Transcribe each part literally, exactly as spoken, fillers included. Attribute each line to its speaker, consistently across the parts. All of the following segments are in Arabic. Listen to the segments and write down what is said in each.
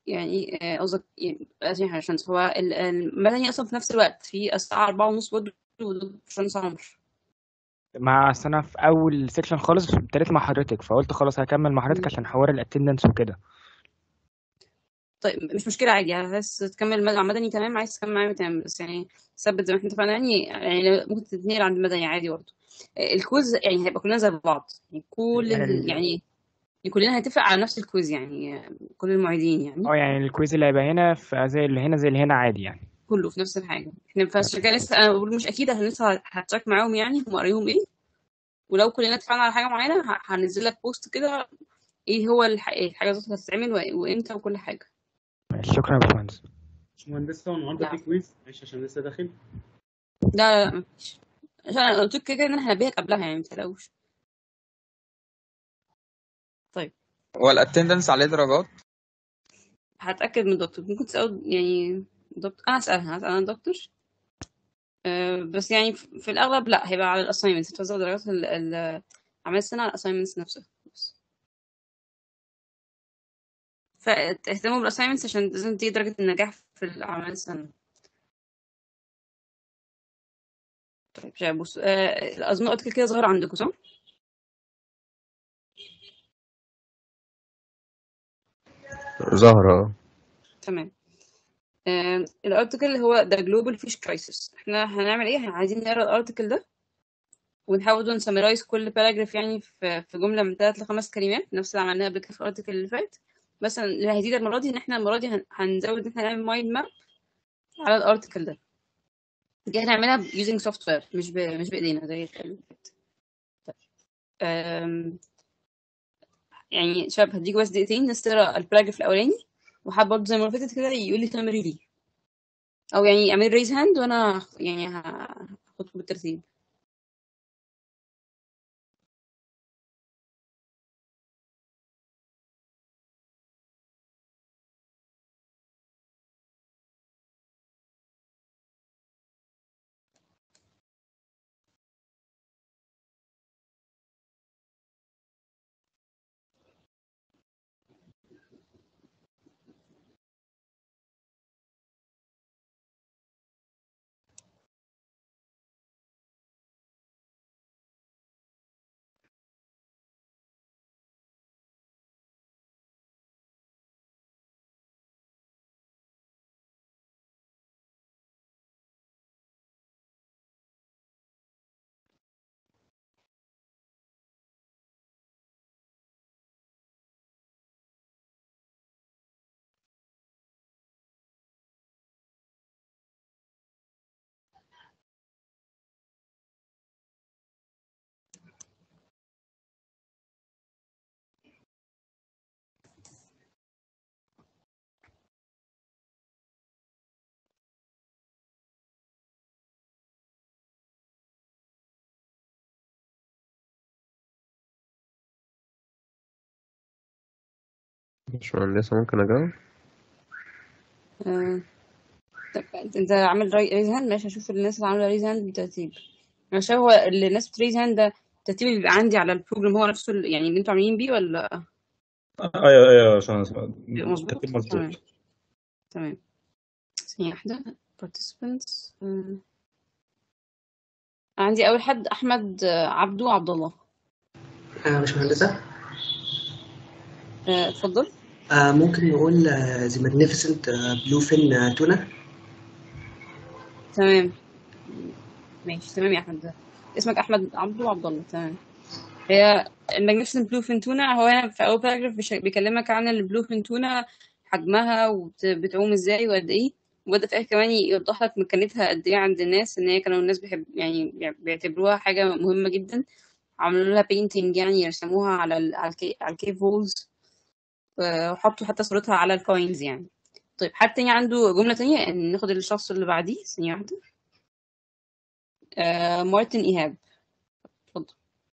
Speaker 1: يعني آه، قصدك يعني عشان عشان هو ال- المدني اصلا في نفس الوقت في الساعه أربعة ونص برضه باشمهندس عمرو.
Speaker 2: مع أصل أنا في أول سيكشن خالص ابتديت مع حضرتك، فقلت خلاص هكمل مع حضرتك
Speaker 1: مم.
Speaker 2: عشان حوار الاتندنس وكده.
Speaker 1: طيب مش مشكله عادي، يعني عايز تكمل مدني مدني تمام، عايز تكمل معايا تمام، بس يعني ثبت زي ما احنا اتفقنا، يعني يعني ممكن تتنقل عند المدني عادي برضه. آه، الكويز يعني هيبقى كلنا زي بعض، يعني كل
Speaker 2: يعني
Speaker 1: ال...
Speaker 2: ال...
Speaker 1: يعني كلنا هنتفق على نفس الكويز، يعني آه، كل المعيدين يعني
Speaker 2: اه يعني الكويز اللي هيبقى هنا في زي اللي هنا زي اللي هنا عادي يعني.
Speaker 1: كله في نفس الحاجه. احنا فعشان كده لسه انا بقول مش اكيد، انا لسه هتشيك معاهم يعني هم قاريهم ايه، ولو كلنا اتفقنا على حاجه معينه ه- هنزل لك بوست كده ايه هو الح... الحاجه اللي هتتعمل و- وامتى وكل حاجه.
Speaker 2: ماشي، شكرا يا باشمهندس.
Speaker 3: باشمهندس هو النهارده
Speaker 1: لا
Speaker 3: في كويز معلش عشان لسه داخل.
Speaker 1: لا لا, لا مفيش، عشان انا قلت لك كده ان انا هنبهك قبلها يعني، ما تقلقوش. طيب
Speaker 4: هو الاتندنس عليه درجات؟
Speaker 1: هتاكد من الدكتور، ممكن تسال يعني دكتور، انا هسالها هسال انا الدكتور. أه بس يعني في في الاغلب لا، هيبقى على الاساينمنتس، هتوزع درجات ال- ال- اعمال السنه على الاساينمنتس نفسها بس. فاهتموا بالاساينمنتس عشان لازم تيجي درجه النجاح في الاعمال السنه. طيب شايف بص، أه اظن قلت كده ظاهر عندكم صح؟
Speaker 5: زهرة.
Speaker 1: تمام. آه، الارتكل اللي هو ده جلوبال فيش كرايسيس، احنا هنعمل ايه؟ احنا عايزين نقرا الارتكل ده ونحاول نسمرايز كل باراجراف يعني في في جمله من ثلاث لخمس كلمات، نفس اللي عملناها قبل كده في الارتكل اللي فات. بس اللي هيزيد المره دي ان احنا المره دي هن- هنزود ان احنا نعمل مايند ماب على الارتكل ده. دي هنعملها يوزنج سوفت وير، مش ب... مش بايدينا زي اللي فات. آم، يعني شباب هديك بس دقيقتين الناس تقرا الباراجراف الاولاني، وحابه برضه زي ما فاتت كده يقول لي سمري ليه، او يعني اعمل ريز هاند وانا يعني هاخدكم بالترتيب.
Speaker 5: باشمهندس ممكن أجاوب؟
Speaker 1: آه، طب انت عامل ريز هاند؟ ماشي، هشوف الناس اللي عامله ريز هاند بالترتيب. انا شايف هو اللي الناس بتريز هاند ده الترتيب اللي بيبقى عندي على البروجرام هو نفسه ال- يعني اللي انتوا عاملين بيه، ولا
Speaker 3: ايوه ايوه عشان
Speaker 1: بيبقى مظبوط؟
Speaker 3: الترتيب
Speaker 1: تمام
Speaker 3: مظبوط.
Speaker 1: تمام. ثانية واحدة. participants. آه. عندي أول حد أحمد آه، عبدو عبد الله.
Speaker 6: آه باشمهندسة،
Speaker 1: آه، اتفضل.
Speaker 6: آه ممكن نقول آه The Magnificent آه Bluefin آه تونة.
Speaker 1: تمام ماشي تمام يا أحمد، ده اسمك أحمد عبدو عبد الله، تمام. هي الماجنيفيسنت بلو فين تونة، هو هنا في أول باراجراف بيش- بيكلمك عن البلو فين تونة، حجمها وبتعوم ازاي وقد ايه، وبدأ في الآخر كمان يوضح لك مكانتها قد ايه عند الناس، ان هي كانوا الناس بيحب يعني بيعتبروها حاجة مهمة جدا. عملوا لها بينتينج يعني يرسموها على ال على الكي على الكيف وولز، وحطوا حتى صورتها على الكوينز يعني. طيب حد تاني عنده جملة تانية؟ يعني ناخد الشخص اللي بعديه ثانية واحدة. آه مارتن إيهاب، اتفضل.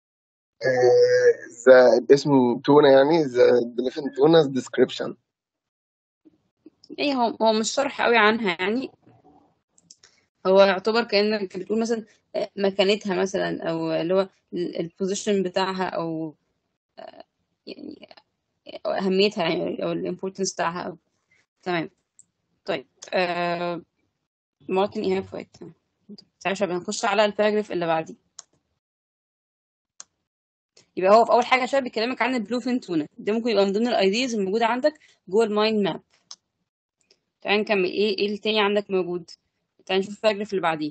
Speaker 7: ذا اسمه تونة يعني ذا دلفين تونة ديسكريبشن.
Speaker 1: ايه هو هو مش شرح قوي عنها يعني، هو يعتبر كأنك بتقول مثلا آه، مكانتها مثلا، او اللي هو البوزيشن بتاعها، او يعني أو اهميتها يعني، او الامبورتنس بتاعها. تمام. طيب آه مارتن إيهاب فؤاد. تعالى شباب نخش على الباراجراف اللي بعديه. يبقى هو في اول حاجه شباب بيكلمك عن البلو فين تونه، ده ممكن يبقى من ضمن الايديز الموجوده عندك جوه المايند ماب. تعالى نكمل. ايه ايه التاني عندك موجود؟ تعالى نشوف الباراجراف اللي بعديه.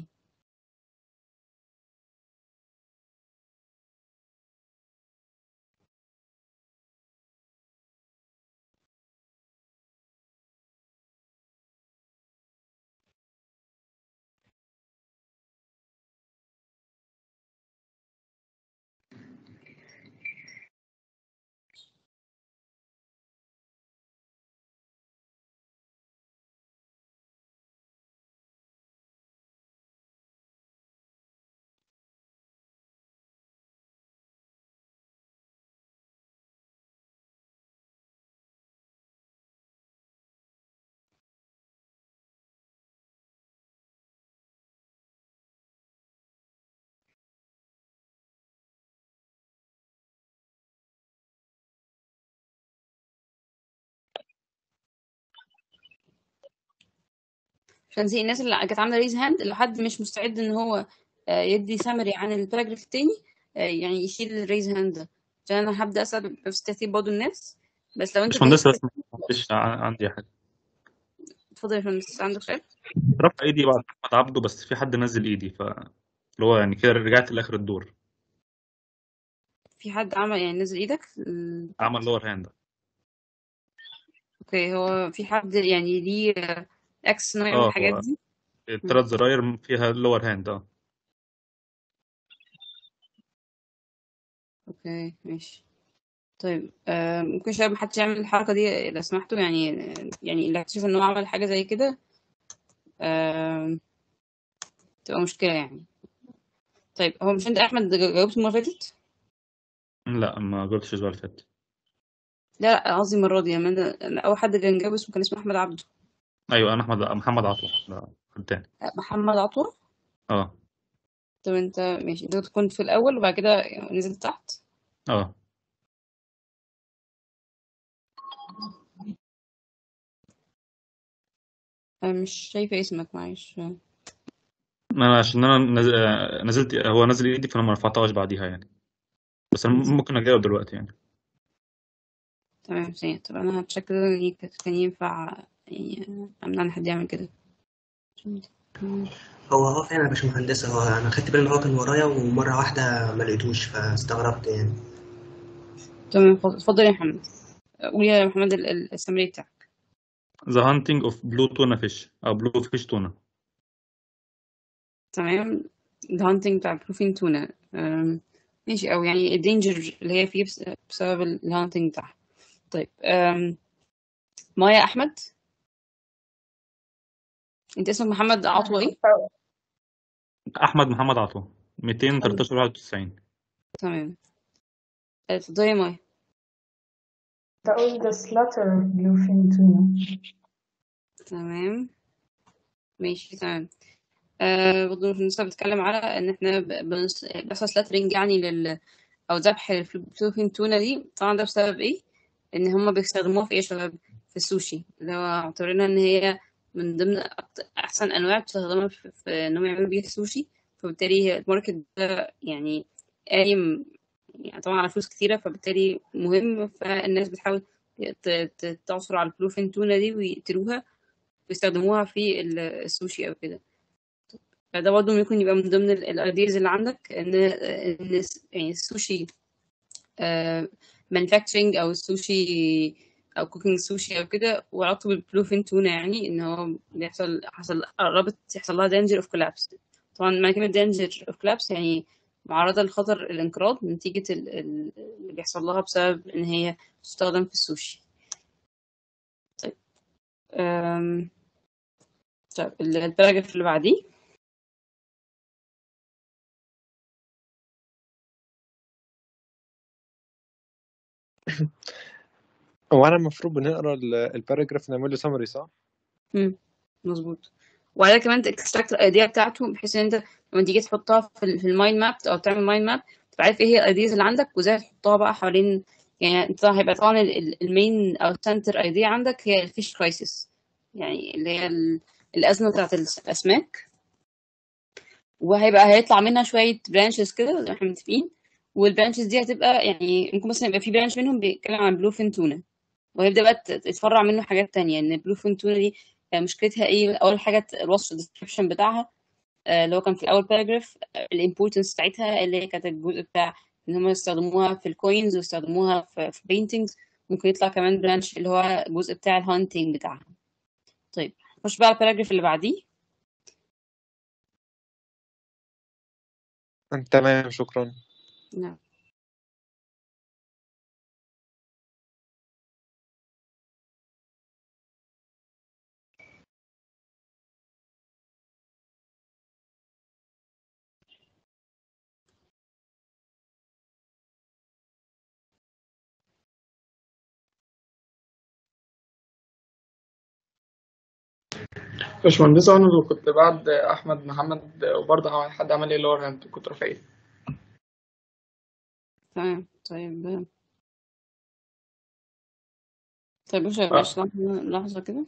Speaker 1: عشان زي الناس اللي كانت عامله ريز هاند، لو حد مش مستعد ان هو يدي سامري عن الباراجراف التاني يعني يشيل الريز هاند ده، عشان انا هبدا اسال بس ترتيب برضه الناس. بس لو انت
Speaker 3: باشمهندس بس معلش عندي حاجه.
Speaker 1: اتفضل يا باشمهندس، عندك سؤال؟
Speaker 3: رفع ايدي بعد احمد عبده، بس في حد نزل ايدي، ف اللي هو يعني كده رجعت لاخر الدور.
Speaker 1: في حد عمل يعني نزل ايدك؟
Speaker 3: عمل لور هاند.
Speaker 1: اوكي، هو في حد يعني ليه اكس انه يعمل
Speaker 3: اه
Speaker 1: الحاجات
Speaker 3: هو
Speaker 1: دي؟
Speaker 3: الثلاث زراير فيها لور هاند. اه
Speaker 1: اوكي ماشي. طيب آه ممكن شباب محدش يعمل الحركة دي لو سمحتوا، يعني يعني اللي هتشوف ان هو عمل حاجة زي كده آه تبقى مشكلة يعني. طيب هو مش انت احمد جاوبت المرة اللي فاتت؟
Speaker 3: لا ما جاوبتش الاسبوع اللي فات.
Speaker 1: لا لا قصدي المرة دي يعني. أنا اول حد كان جاوب اسمه كان اسمه احمد عبده.
Speaker 3: ايوه انا احمد محمد عطوة. لا حد تاني.
Speaker 1: محمد عطوة.
Speaker 3: اه
Speaker 1: طب انت ماشي، انت كنت في الاول وبعد كده نزلت تحت.
Speaker 3: اه
Speaker 1: انا مش شايفة اسمك، معلش.
Speaker 3: انا عشان انا نزل... نزلت هو نزل ايدي فانا ما رفعتهاش بعديها يعني، بس انا ممكن اجاوب دلوقتي يعني.
Speaker 1: تمام ثانية. طب انا هتشكل كان ينفع يعني امنع حد يعمل كده؟
Speaker 6: هو هو فعلا يا باشمهندس، هو انا خدت بالي ان هو كان ورايا ومره واحده ما لقيتوش فاستغربت يعني.
Speaker 1: تمام اتفضل يا محمد. قول يا محمد السمري بتاعك.
Speaker 3: The hunting of blue tuna fish او blue fish tuna.
Speaker 1: تمام. the hunting بتاع بروفين تونة ماشي، او يعني الدينجر اللي هي فيه بسبب الهانتنج بتاعها. طيب أم. مايا احمد، انت اسمك محمد عطوة ايه؟
Speaker 3: احمد محمد عطوة مئتين وتلتاشر واحد وتسعين.
Speaker 1: تمام اتفضلي يا مايا.
Speaker 5: بقول the slaughter bluefin tuna.
Speaker 1: تمام ماشي تمام. أه برضه لسه بتكلم على ان احنا بنحصل سلاترنج يعني لل او ذبح البلوفين تونة دي. طبعا ده بسبب ايه؟ ان هما بيستخدموها في ايه يا شباب؟ في السوشي، اللي هو اعتبرنا ان هي من ضمن احسن انواع بتستخدمها في, في انهم يعملوا بيها السوشي. فبالتالي الماركت ده يعني قايم يعني طبعا على فلوس كتيرة، فبالتالي مهم. فالناس بتحاول تعثر على البلوفين تونة دي ويقتلوها ويستخدموها في السوشي او كده. فده برضه ممكن يبقى من ضمن الايديز اللي عندك، ان ان يعني السوشي مانيفاكتشرنج او السوشي او كوكينج سوشي او كده، وعلاقته بالبلوفين تونه يعني ان هو بيحصل حصل قربت يحصل لها دينجر اوف كولابس. طبعا معنى كلمه دينجر اوف كولابس يعني معرضه لخطر الانقراض نتيجه اللي بيحصل لها بسبب ان هي تستخدم في السوشي. طيب أم... طيب الباراجراف اللي بعديه.
Speaker 8: هو انا المفروض بنقرا الباراجراف نعمل له سمري صح؟
Speaker 1: امم مظبوط. وعلى كمان تكستراكت الايديا بتاعته، بحيث ان انت لما تيجي تحطها في في المايند ماب او تعمل مايند ماب تبقى عارف ايه هي الايديز اللي عندك وازاي تحطها بقى حوالين. يعني انت هيبقى طبعا المين او السنتر ايديا عندك هي الفيش كرايسيس، يعني اللي هي ال- الأزمة بتاعت الأسماك، وهيبقى هيطلع منها شوية برانشز كده زي ما احنا متفقين. والبرانشز دي هتبقى يعني ممكن مثلا يبقى في برانش منهم بيتكلم عن بلوفين تونة، وهيبدأ بقى تت- تتفرع منه حاجات تانية. ان بلوفين تونة دي آه، مشكلتها ايه؟ أول حاجة الوصف الديسكريبشن بتاعها، آه، اللي هو كان في أول باراجراف، الامبورتنس بتاعتها اللي هي كانت الجزء بتاع ان هم يستخدموها في الكوينز ويستخدموها في في بينتينجز. ممكن يطلع كمان برانش اللي هو الجزء بتاع الهانتنج بتاعها. طيب نخش بقى على الباراجراف اللي بعديه.
Speaker 8: تمام، شكرا.
Speaker 1: نعم.
Speaker 9: باشمهندسة، أنا اللي كنت بعد أحمد محمد، وبرضه حد عمل لي لور هاند كنت رافعيه.
Speaker 1: تمام. طيب طيب بص يا
Speaker 9: آه.
Speaker 1: باشا، لحظة لحظة كده.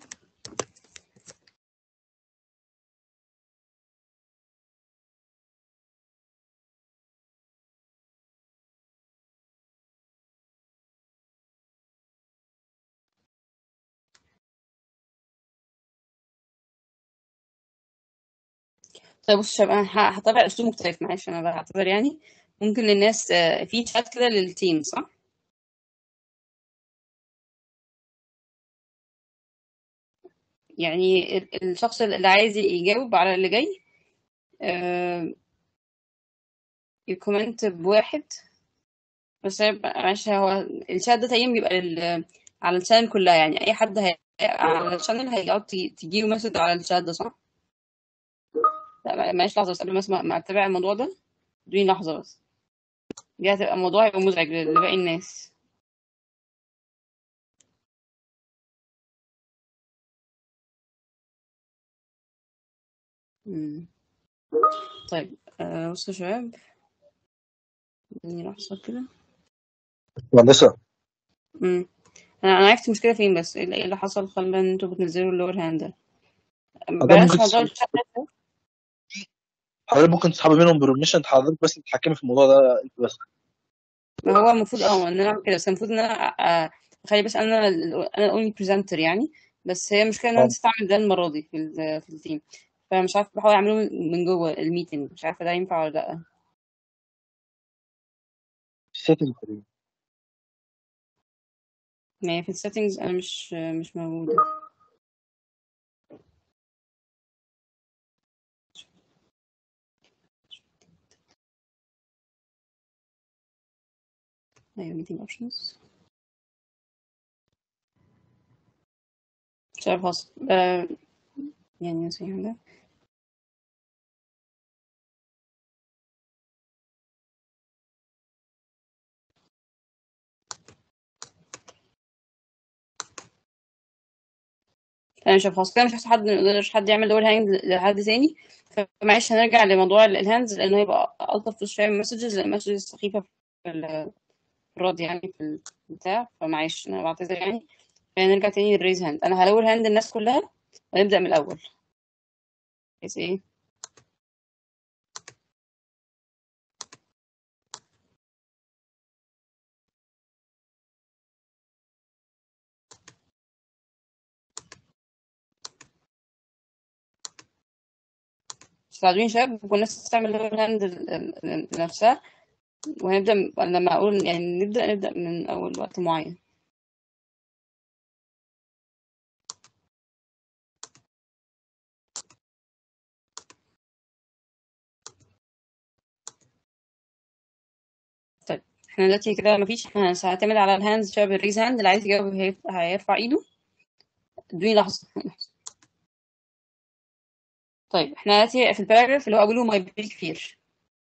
Speaker 1: طيب بص يا شباب، أنا ه- هتابع أسلوب مختلف. معلش أنا بعتذر يعني. ممكن للناس آه، في شات كده للتيم، صح؟ يعني ال- الشخص اللي عايز يجاوب على اللي جاي آه، يكومنت بواحد بس. هيبقى- معلش، هو الشات ده تقريبا بيبقى لل- على الشانل كلها، يعني أي حد هي... على الشانل هيقعد ت- تجيله مسج على الشات ده، صح؟ لا معلش لحظة بس قبل ما أسمع ما أتابع الموضوع ده. ادوني لحظة بس. دي هتبقى الموضوع يبقى مزعج لباقي الناس. مم. طيب آه، بصوا يا شباب، ادوني لحظة كده.
Speaker 10: مهندسة،
Speaker 1: مم. انا انا عرفت المشكله فين، بس ايه اللي إيه اللي حصل خلى ان انتوا بتنزلوا اللور هاند ده.
Speaker 10: حضرتك
Speaker 1: بلاش
Speaker 10: ممكن
Speaker 1: موضوع
Speaker 10: تسحبي
Speaker 1: الشات ده.
Speaker 10: حضرتك ممكن تسحبي منهم برميشن، حضرتك بس تتحكمي في الموضوع ده انت بس.
Speaker 1: ما هو المفروض اه ان انا اعمل كده، بس المفروض ان انا آه، اخلي بس انا ال- انا الاونلي بريزنتر يعني. بس هي المشكله ان انا
Speaker 10: اه،
Speaker 1: نسيت اعمل ده المره دي في ال- في التيم. فمش عارفه، بحاول اعمله من من جوه الميتنج، مش عارفه ده ينفع ولا لا.
Speaker 10: السيتنج تقريبا.
Speaker 1: ما هي في السيتنجز انا مش مش موجوده. ايوه ميتنج اوبشنز، مش عارفه حصل آه، يعني نسيت حاجه. انا مش عارفه، كده مش عارفه حد، ما يقدرش حد يعمل دور هاند لحد تاني. فمعلش هنرجع لموضوع ال- الهاندز، لانه هيبقى الطف في شويه من المسجز، المسجز السخيفه في ال- في الرد يعني في البتاع. فمعلش انا بعتذر يعني. فنرجع تاني للريز هاند. انا هلور هاند الناس كلها ونبدا من الاول. بس ايه، تساعدوني شباب، والناس تستعمل دور هاند ال- ال- لنفسها. وهنبدا م- لما اقول يعني نبدا نبدا من اول وقت معين. طيب احنا دلوقتي كده مفيش، احنا هنعتمد على الهاندز. شباب الريز هاند اللي عايز يجاوب هيرف- هيرفع ايده. ادوني لحظه. طيب احنا دلوقتي في الباراجراف اللي هو أوله ما يبقى كتير.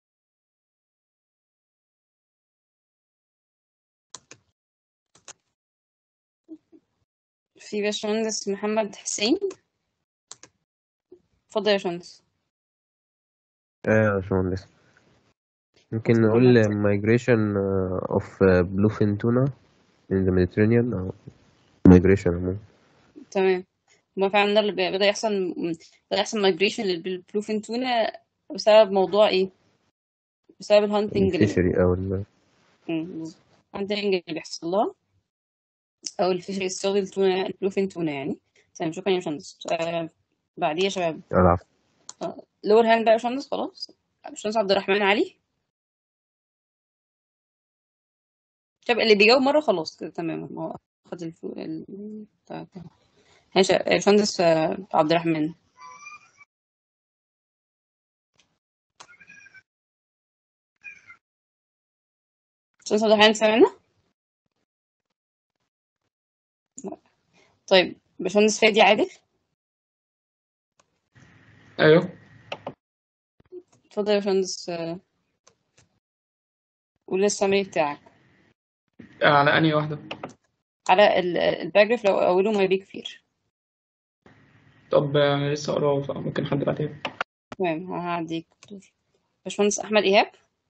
Speaker 1: في باشمهندس محمد حسين، اتفضل يا باشمهندس.
Speaker 11: ايه يا باشمهندس، ممكن
Speaker 1: اتفضل
Speaker 11: نقول
Speaker 1: محمد.
Speaker 11: migration uh, of uh, bluefin tuna in the Mediterranean أو migration عموما.
Speaker 1: تمام. هما فعلا ده اللي بي- بدأ يحصل بدأ يحصل مايجريشن للبلوفين تونة بسبب موضوع ايه؟ بسبب الهانتنج اللي
Speaker 11: الفيشري أو ال
Speaker 1: الهانتنج اللي بيحصل لها او الفيشري الصيد التونة البلوفين تونة يعني. تمام شكرا يا باشمهندس. آه بعديه يا شباب
Speaker 11: العفو.
Speaker 1: آه لور هاند بقى يا باشمهندس. خلاص باشمهندس عبد الرحمن علي. شباب اللي بيجاوب مرة خلاص كده تمام هو أخد الفو... ال... تمام. ماشي يا باشمهندس آه، عبد الرحمن. باشمهندس عبد الرحمن سامعنا؟ لا. طيب باشمهندس فادي عادل.
Speaker 9: ايوه
Speaker 1: اتفضل يا باشمهندس آه، قول السمري بتاعك
Speaker 9: على انهي واحده؟
Speaker 1: على ال- الباراجراف لو أوله ما بي كتير.
Speaker 9: طب انا لسه اقراه فممكن حد بعدين.
Speaker 1: تمام هعديك دور. باشمهندس أحمد إيهاب.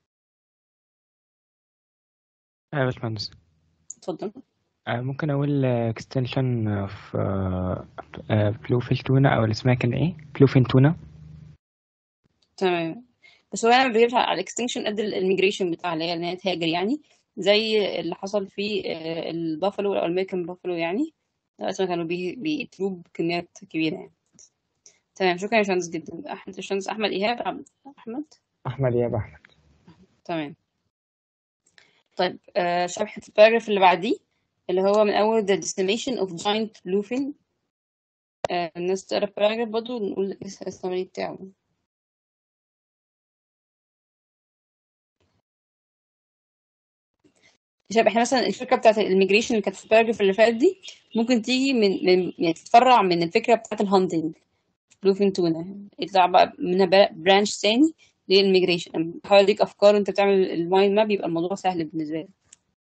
Speaker 2: أيوة يا باشمهندس.
Speaker 1: اتفضل.
Speaker 2: آه، ممكن أقول extension of bluefish tuna أو اللي اسمها كان إيه؟ bluefin tuna.
Speaker 1: تمام بس هو أنا ما بجيبش على الإكستنشن قد الميجريشن بتاع اللي هي إن هي تهاجر يعني زي اللي حصل في آه، البافلو أو الأمريكان بافلو يعني لغاية كانوا بي- بيقتلوه بكميات كبيرة يعني. تمام شكرا يا باشمهندس جدا. أحمد باشمهندس أحمد إيهاب عبد- أحمد.
Speaker 2: أحمد إياب أحمد.
Speaker 1: تمام طيب آه شرح الباراجراف اللي بعديه اللي هو من أول the decimation of giant bluefin. آه الناس تقرا الباراجراف برضه ونقول إيه السمري بتاعه. شباب احنا مثلا الفكرة بتاعت الميجريشن اللي كانت في الباراجراف اللي فات دي ممكن تيجي من, من يعني تتفرع من الفكرة بتاعت الهانتنج بلوفين تونة يطلع بقى منها برانش تاني للميجريشن. بحاول اديك افكار وانت بتعمل المايند ماب يبقى الموضوع سهل بالنسبة لك.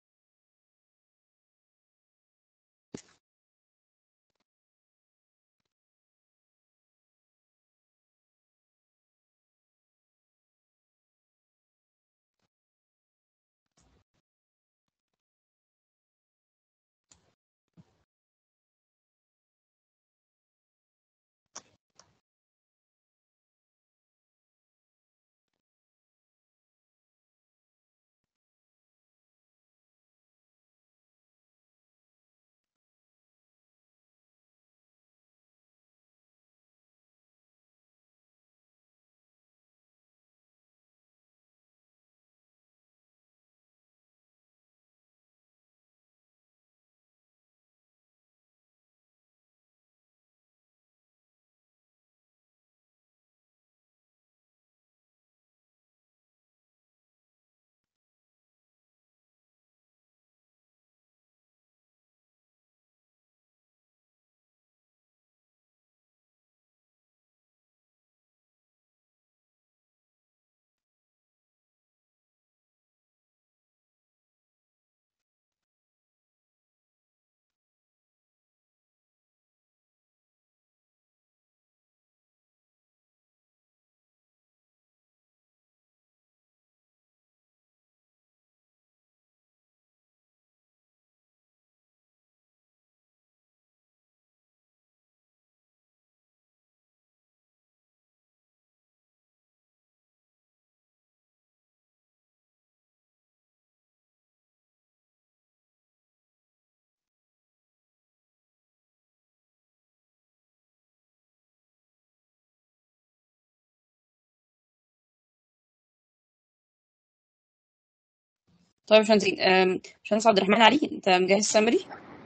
Speaker 1: طيب باشمهندس آم، باشمهندس عبد الرحمن علي انت مجهز سمري؟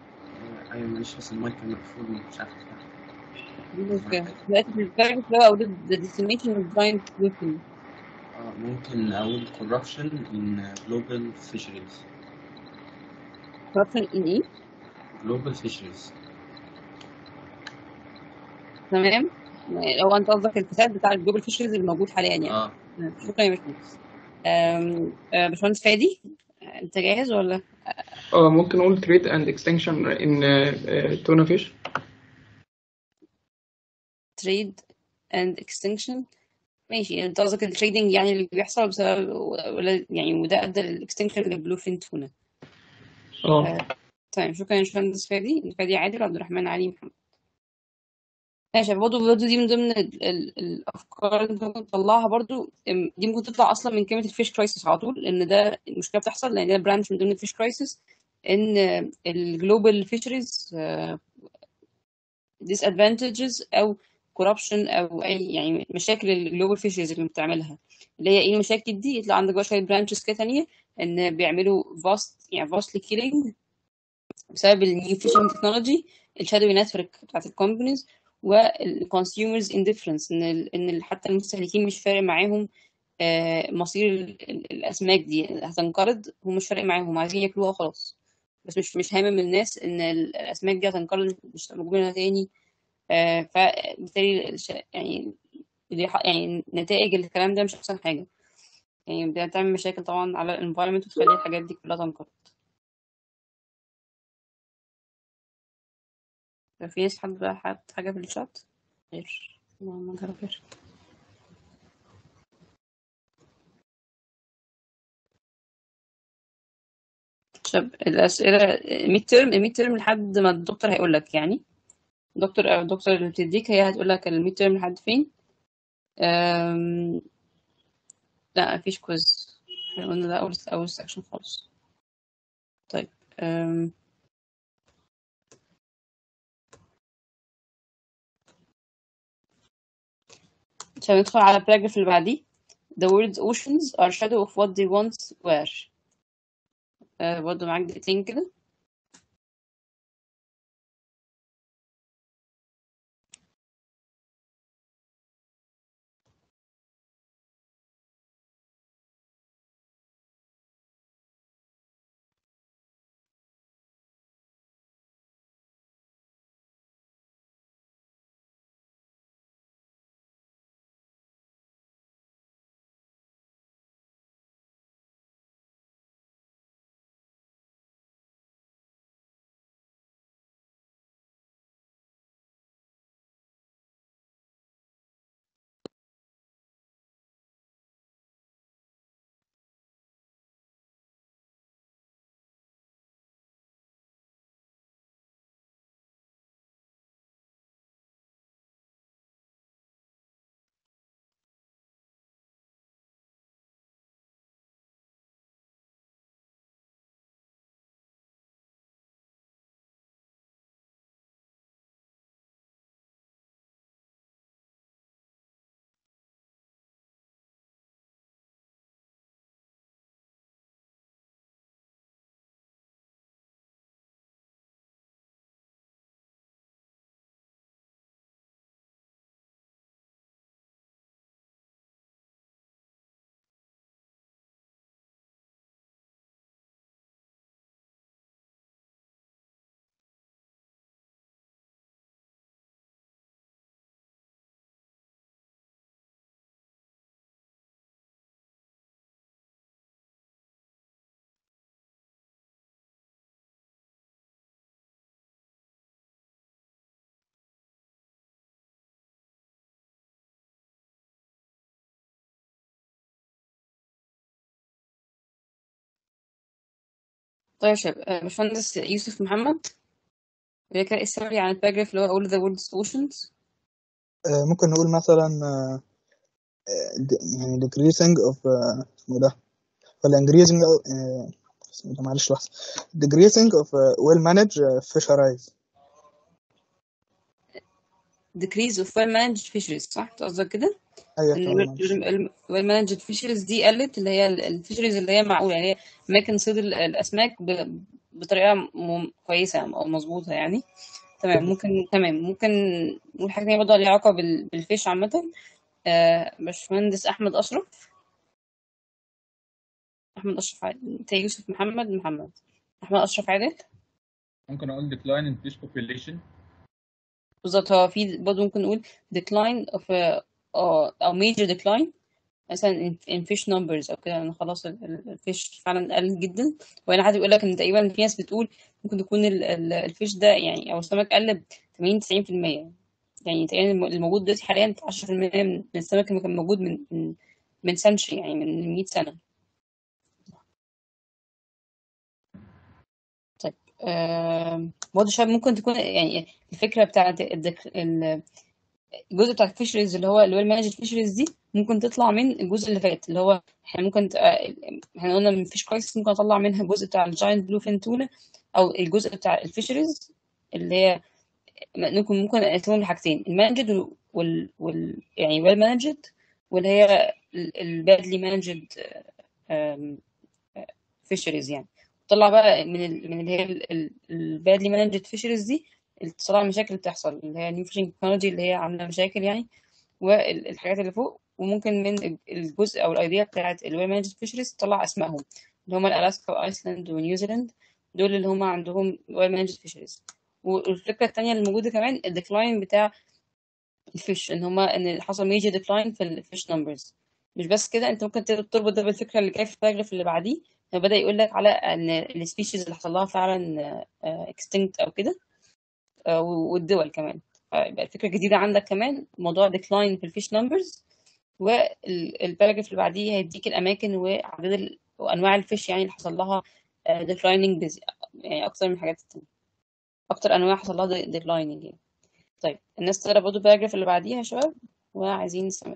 Speaker 6: ايوه معلش بس المايك كان مقفول مش عارف افتحه.
Speaker 1: دلوقتي في الباراجراف اللي هو أول the decimation of giant bluefin.
Speaker 6: اه ممكن اقول corruption in global fisheries.
Speaker 1: corruption in ايه؟
Speaker 6: global fisheries.
Speaker 1: تمام هو انت قصدك الفساد بتاع الجلوبال فيشرز اللي موجود حاليا يعني.
Speaker 6: اه
Speaker 1: شكرا يا باشمهندس. آم، آه، باشمهندس فادي آه، انت جاهز ولا؟
Speaker 9: اه ممكن اقول trade and extinction in uh, tuna fish.
Speaker 1: trade and extinction ماشي انت قصدك التريدنج يعني اللي بيحصل بسبب ولا يعني وده ادى للاكستنكشن للبلوفين تونه.
Speaker 9: اه
Speaker 1: طيب شكرا يا باشمهندس فادي. فادي عادل عبد الرحمن علي محمد. ماشي. برضه برضه دي من ضمن ال ال الافكار اللي انت ممكن تطلعها برضه. ام، دي ممكن تطلع اصلا من كلمه الفيش كرايسيس على طول، لان ده المشكله بتحصل لان ده برانش من ضمن الفيش كرايسيس، ان الجلوبال فيشريز disadvantages او corruption او اي يعني مشاكل الجلوبال فيشريز اللي بتعملها، اللي هي ايه المشاكل دي؟ يطلع عندك بقى شويه برانشز كده تانية ان بيعملوا vast يعني vastly killing بسبب النيو فيشنج تكنولوجي، الشادوي نتورك بتاعت الكومبانيز، والكونسيومرز انديفرنس، ان ال ان ال- حتى المستهلكين مش فارق معاهم آه، مصير ال- ال- الاسماك دي هتنقرض، هم مش فارق معاهم، عايزين ياكلوها خلاص، بس مش مش هامم الناس ان ال- الاسماك دي هتنقرض مش موجود منها تاني. آه، فبالتالي الش- يعني اللي ح- يعني نتائج الكلام ده مش احسن حاجه، يعني بتعمل مشاكل طبعا على الانفايرمنت وتخلي الحاجات دي كلها تنقرض. في ناس حد بقى حط حاجه في الشات غير ما غير شاب الأسئلة ميد ترم الميد ترم لحد ما الدكتور هيقول لك، يعني دكتور أو الدكتور اللي بتديك هي هتقول لك الميد ترم لحد فين. أم... لا مفيش كويز، احنا قلنا ده أول أول سكشن خالص. طيب أم... عشان ندخل على الباراجراف اللي بعديه. The world's oceans are shadow of what they once were. أه برضه معاك دقيقتين كده. طيب يا شباب، أه، باشمهندس يوسف محمد بيقرأ السوري عن الباراجراف اللي هو all the world's oceans.
Speaker 12: آه، ممكن نقول مثلا آه، آه، د- يعني decreasing of آه، اسمه ده ولا increasing آه، اسمه ده معلش لحظة decreasing of آه، well managed آه، fisheries.
Speaker 1: decrease of well managed fisheries، صح قصدك كده؟
Speaker 12: أيوة
Speaker 1: ان
Speaker 12: تمام معلش.
Speaker 1: ال well managed fisheries دي قلت، اللي هي الفيشريز اللي هي معقولة، يعني هي أماكن صيد ال- الأسماك ب- بطريقة م- كويسة أو مظبوطة يعني. تمام ممكن تمام ممكن نقول حاجة تانية برضه ليها علاقة بال- بالفيش عامة. آه، باشمهندس أحمد أشرف أحمد أشرف عادل، أنت يوسف محمد محمد أحمد أشرف عادل.
Speaker 13: ممكن اقول decline in fish population.
Speaker 1: بالظبط، هو في برضه ممكن نقول decline of a- أو أو major decline مثلا in in fish numbers او كده، ان خلاص ال- ال- الفيش فعلا قل جدا. وهنا حد بيقول لك ان تقريبا في ناس بتقول ممكن تكون ال- ال- الفيش ده يعني او السمك قل ب ثمانين تسعين في المية، يعني تقريبا الم- الموجود دلوقتي حاليا عشرة في المية من من السمك اللي كان موجود من من من سنشري، يعني من مية سنة. طيب آم، برضه شباب ممكن تكون يعني الفكرة بتاعت الدك... ال... الجزء بتاع الفيشريز اللي هو الويل مانجد فيشريز دي ممكن تطلع من الجزء اللي فات، اللي هو احنا ممكن ت- آه، احنا قلنا من فيش كرايسيس ممكن اطلع منها الجزء بتاع الجاينت بلو فين تونه، او الجزء بتاع الفيشريز اللي هي ممكن ممكن اقسمهم لحاجتين، المانجد وال, وال يعني ويل مانجد، واللي هي البادلي مانجد فيشريز يعني. طلع بقى من ال من اللي هي البادلي مانجد فيشريز دي طلع المشاكل بتحصل، اللي هي نيو فيشنج تكنولوجي اللي هي عامله مشاكل يعني، والحاجات اللي فوق. وممكن من الجزء او الايديا بتاعت الويل مانجد فيشريز تطلع اسمائهم اللي هم الالاسكا وايسلاند ونيوزيلاند، دول اللي هم عندهم ويل مانجد فيشريز. والفكره الثانيه اللي موجوده كمان الديكلاين بتاع الفيش، ان هما ان حصل ميجر ديكلاين في الفيش نمبرز. مش بس كده، انت ممكن تربط ده بالفكره اللي جايه في الباراجراف اللي بعديه، هو بدا يقول لك على ان السبيشيز اللي حصل لها فعلا اكستنكت او كده، آه، والدول كمان. فيبقى الفكره الجديده عندك كمان موضوع ديكلاين في الفيش نمبرز. والباراجراف اللي بعديه هيديك الاماكن وعدد ال- وانواع الفيش يعني اللي حصل لها ديكلايننج، يعني اكتر من الحاجات التانية، اكتر انواع حصل لها ديكلايننج يعني. طيب الناس تقرا برضه الباراجراف اللي بعديها يا شباب، وعايزين نستمر.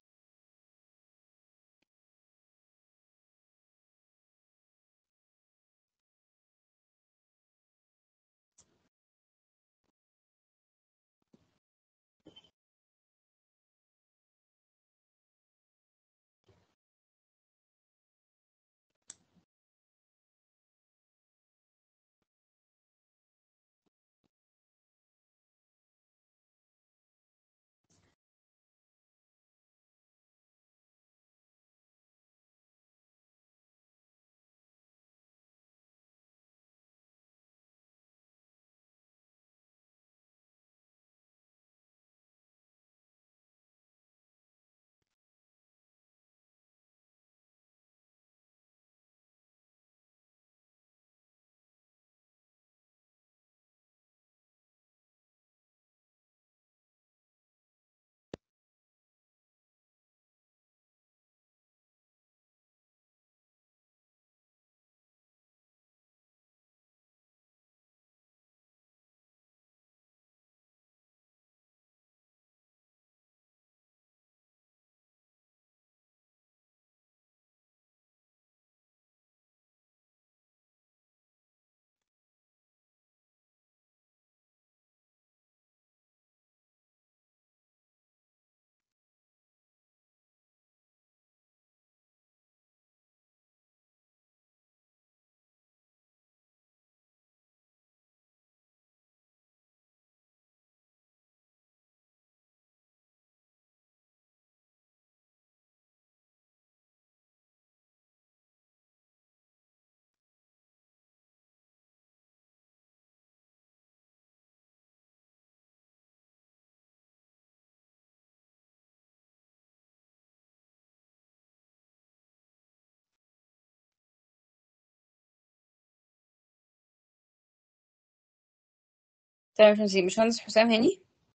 Speaker 1: تمام مش باشمهندس حسام هاني.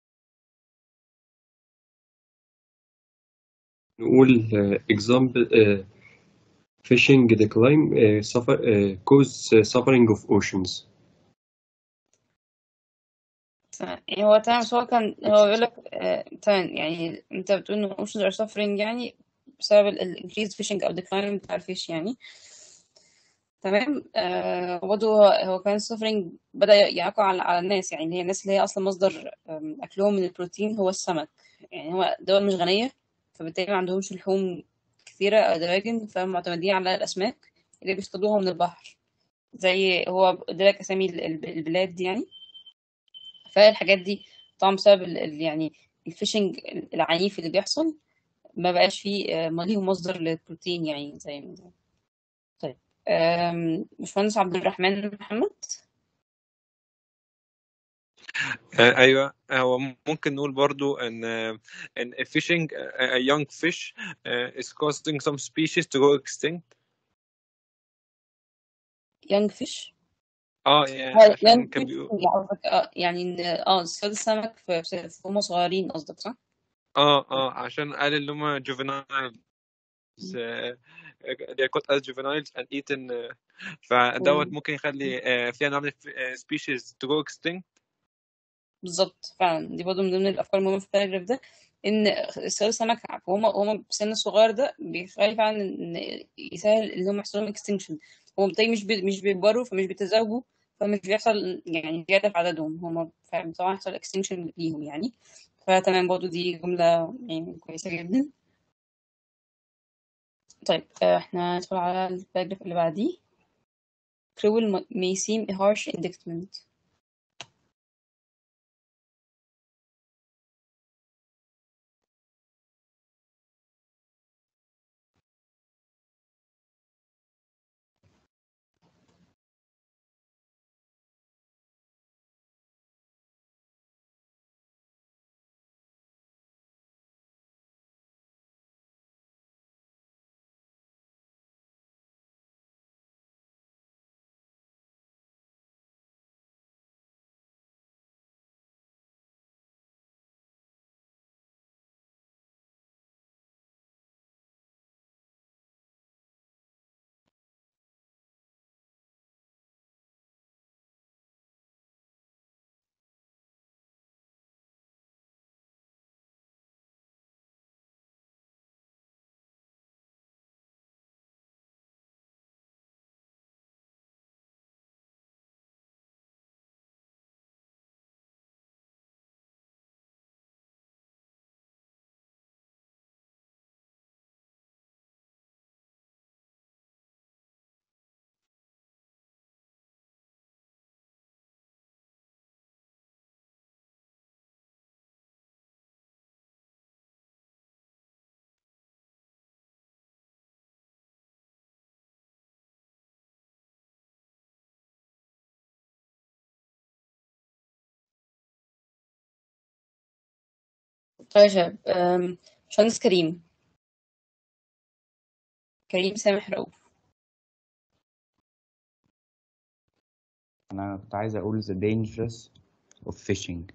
Speaker 14: نقول example uh, fishing decline uh, suffer uh, cause uh, suffering of oceans.
Speaker 1: تمام يعني هو تمام، بس هو كان هو بيقول لك آه، تمام يعني انت بتقول ان oceans are suffering يعني بسبب ال increased fishing او decline بتاع الفيش يعني. تمام. آه برضه هو هو كان suffering بدأ يقع على, على الناس، يعني هي الناس اللي هي اصلا مصدر آم، اكلهم من البروتين هو السمك. يعني هو دول مش غنية، فبالتالي ما عندهمش لحوم كثيرة أو دواجن، فمعتمدين على الأسماك اللي بيصطادوها من البحر. زي هو ادالك أسامي ال- ال- البلاد دي يعني. فالحاجات دي طبعا بسبب ال ال- يعني الفيشنج العنيف اللي بيحصل، ما بقاش فيه آه، ما ليهم مصدر للبروتين يعني زي ما زي. طيب آم، باشمهندس عبد الرحمن محمد.
Speaker 8: آه، ايوه هو ممكن نقول برضو ان ان fishing a young fish uh, is causing some species to go extinct.
Speaker 1: young fish.
Speaker 8: اه يعني
Speaker 1: اه
Speaker 8: عشان
Speaker 1: young
Speaker 8: كان
Speaker 1: fish
Speaker 8: بيقول
Speaker 1: يعني قصدك اه يعني إن- اه اصطياد السمك في في- هم صغيرين قصدك صح؟
Speaker 8: اه اه عشان قال اللي هم juveniles uh, they are caught as juveniles and eaten uh, فدوت
Speaker 1: مم.
Speaker 8: ممكن يخلي uh, في انواع من species to go extinct.
Speaker 1: بالظبط فعلا دي برضه من ضمن الافكار المهمه في الباراجراف ده، ان اصطياد السمك وهم هم بسن الصغير ده بيخلي فعلا ان يسهل ان هم يحصل لهم اكستنكشن. هم بالتالي مش بي مش بيكبروا، فمش بيتزاوجوا، فمش بيحصل يعني زياده في عددهم هم، فطبعا يحصل اكستنكشن ليهم يعني. فتمام برضه دي جمله يعني كويسه جدا. طيب آه، احنا ندخل على الباراجراف اللي بعديه. cruel may seem a harsh indictment. طيب يا شباب، أم، باشمهندس كريم كريم سامح رؤوف.
Speaker 15: أنا كنت عايز أقول the dangers of fishing.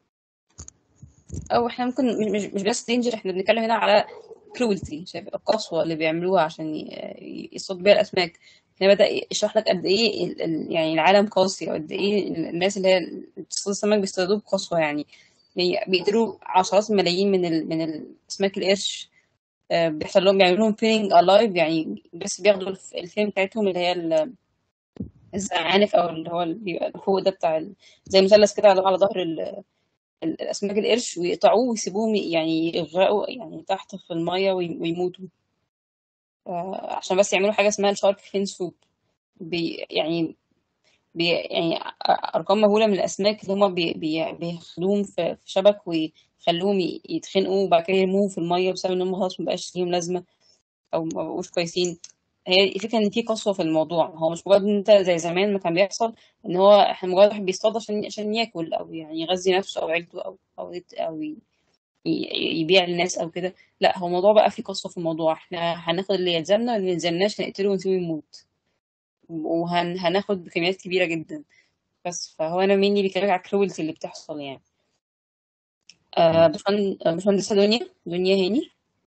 Speaker 1: او احنا ممكن مش مش مش بس دينجر، احنا بنتكلم هنا على كرولتي، شايف القسوة اللي بيعملوها عشان ي- يصطاد بيها الأسماك. هنا بدأ يشرح لك قد ايه ال- ال- يعني العالم قاسي، وقد ايه الناس اللي هي اللي بتصطاد السمك بيصطادوه بقسوة يعني. يعني بيقتلوا عشرات الملايين من ال من الأسماك القرش. آه، بيحصل لهم، بيعملوا لهم فيلينج الايف يعني، بس بياخدوا الف- الفيلم بتاعتهم اللي هي ال- الزعانف، او اللي هو اللي بيبقى فوق ده بتاع ال- زي مثلث كده على على ظهر ال- الأسماك القرش، ويقطعوه ويسيبوهم يعني يغرقوا يعني تحت في المية وي- ويموتوا. آه، عشان بس يعملوا حاجة اسمها الشارك فين سوب. بي يعني بي يعني أرقام مهولة من الأسماك اللي هما بي بي بيخلوهم في في شبك، ويخلوهم ي- يتخنقوا، وبعد كده يرموهم في المية بسبب إن هم خلاص مبقاش ليهم لازمة، أو مبقوش كويسين. هي الفكرة إن في قسوة في الموضوع، هو مش مجرد إن أنت زي زمان ما كان بيحصل إن هو إحنا مجرد واحد بيصطاد عشان عشان ياكل، أو يعني يغذي نفسه أو عيلته، أو أو يت- أو ي- ي- يبيع للناس او كده. لا، هو الموضوع بقى فيه قسوه في الموضوع، احنا هناخد اللي يلزمنا واللي ما يلزمناش هنقتله ونسيبه يموت، وهناخد بكميات كبيره جدا. بس فهو انا مني بيكلمك على الكرويلتي اللي بتحصل يعني. آه باشمهن- آه، باشمهندسه دنيا دنيا هاني.